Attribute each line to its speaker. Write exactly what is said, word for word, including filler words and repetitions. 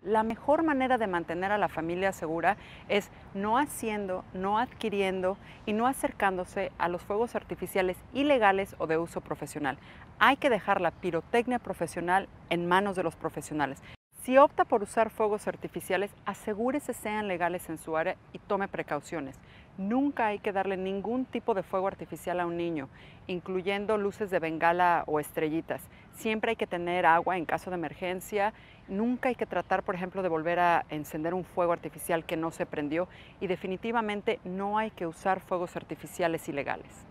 Speaker 1: La mejor manera de mantener a la familia segura es no haciendo, no adquiriendo y no acercándose a los fuegos artificiales ilegales o de uso profesional. Hay que dejar la pirotecnia profesional en manos de los profesionales. Si opta por usar fuegos artificiales, asegúrese sean legales en su área y tome precauciones. Nunca hay que darle ningún tipo de fuego artificial a un niño, incluyendo luces de bengala o estrellitas. Siempre hay que tener agua en caso de emergencia. Nunca hay que tratar, por ejemplo, de volver a encender un fuego artificial que no se prendió. Y definitivamente no hay que usar fuegos artificiales ilegales.